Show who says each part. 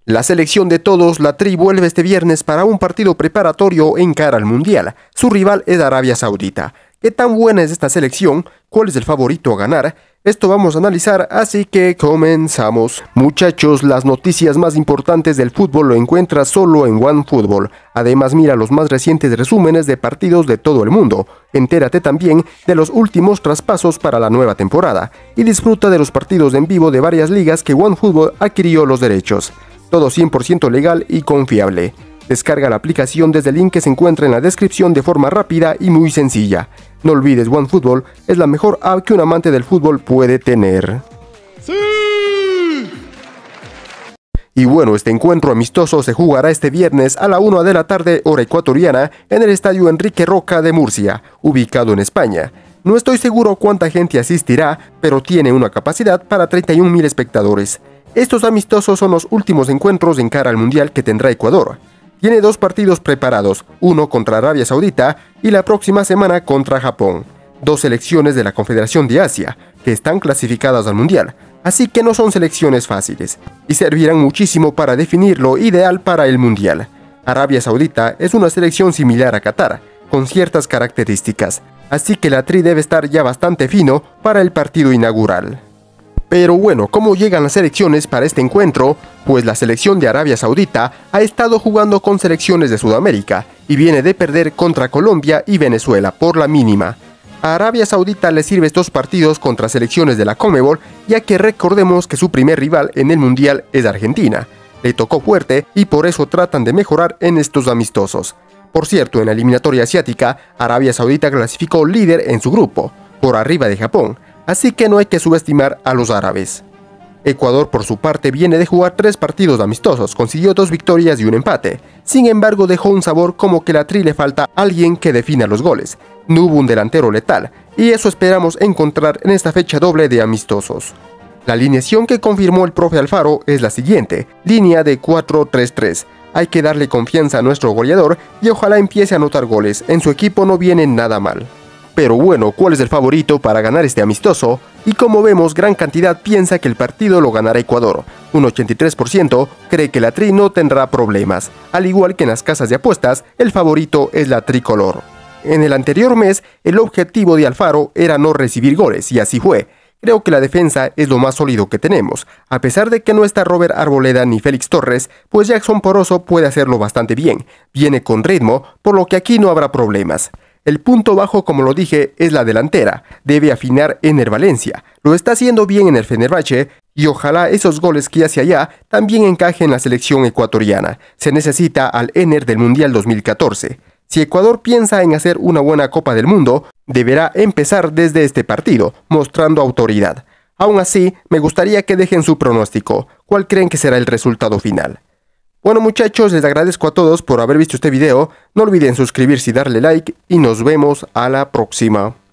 Speaker 1: La selección de todos, la Tri, vuelve este viernes para un partido preparatorio en cara al Mundial. Su rival es Arabia Saudita. ¿Qué tan buena es esta selección? ¿Cuál es el favorito a ganar? Esto vamos a analizar, así que comenzamos. Muchachos, las noticias más importantes del fútbol lo encuentras solo en OneFootball. Además, mira los más recientes resúmenes de partidos de todo el mundo. Entérate también de los últimos traspasos para la nueva temporada. Y disfruta de los partidos en vivo de varias ligas que OneFootball adquirió los derechos. Todo 100% legal y confiable. Descarga la aplicación desde el link que se encuentra en la descripción de forma rápida y muy sencilla. No olvides, OneFootball es la mejor app que un amante del fútbol puede tener. ¡Sí! Y bueno, este encuentro amistoso se jugará este viernes a la 1 de la tarde, hora ecuatoriana, en el Estadio Enrique Roca de Murcia, ubicado en España. No estoy seguro cuánta gente asistirá, pero tiene una capacidad para 31.000 espectadores. Estos amistosos son los últimos encuentros en cara al Mundial que tendrá Ecuador. Tiene dos partidos preparados, uno contra Arabia Saudita y la próxima semana contra Japón. Dos selecciones de la Confederación de Asia, que están clasificadas al Mundial, así que no son selecciones fáciles, y servirán muchísimo para definir lo ideal para el Mundial. Arabia Saudita es una selección similar a Qatar, con ciertas características, así que la Tri debe estar ya bastante fino para el partido inaugural. Pero bueno, ¿cómo llegan las selecciones para este encuentro? Pues la selección de Arabia Saudita ha estado jugando con selecciones de Sudamérica y viene de perder contra Colombia y Venezuela por la mínima. A Arabia Saudita le sirve estos partidos contra selecciones de la Conmebol, ya que recordemos que su primer rival en el Mundial es Argentina. Le tocó fuerte y por eso tratan de mejorar en estos amistosos. Por cierto, en la eliminatoria asiática, Arabia Saudita clasificó líder en su grupo, por arriba de Japón. Así que no hay que subestimar a los árabes. Ecuador, por su parte, viene de jugar 3 partidos amistosos, consiguió 2 victorias y un empate. Sin embargo, dejó un sabor como que a la Tri le falta alguien que defina los goles. No hubo un delantero letal, y eso esperamos encontrar en esta fecha doble de amistosos. La alineación que confirmó el profe Alfaro es la siguiente, línea de 4-3-3. Hay que darle confianza a nuestro goleador y ojalá empiece a anotar goles, en su equipo no viene nada mal. Pero bueno, ¿cuál es el favorito para ganar este amistoso? Y como vemos, gran cantidad piensa que el partido lo ganará Ecuador. Un 83% cree que la Tri no tendrá problemas. Al igual que en las casas de apuestas, el favorito es la tricolor. En el anterior mes, el objetivo de Alfaro era no recibir goles, y así fue. Creo que la defensa es lo más sólido que tenemos. A pesar de que no está Robert Arboleda ni Félix Torres, pues Jackson Poroso puede hacerlo bastante bien. Viene con ritmo, por lo que aquí no habrá problemas. El punto bajo, como lo dije, es la delantera. Debe afinar Ener Valencia. Lo está haciendo bien en el Fenerbahce y ojalá esos goles que hace allá también encajen en la selección ecuatoriana. Se necesita al Ener del Mundial 2014. Si Ecuador piensa en hacer una buena Copa del Mundo, deberá empezar desde este partido, mostrando autoridad. Aún así, me gustaría que dejen su pronóstico. ¿Cuál creen que será el resultado final? Bueno muchachos, les agradezco a todos por haber visto este video, no olviden suscribirse y darle like y nos vemos a la próxima.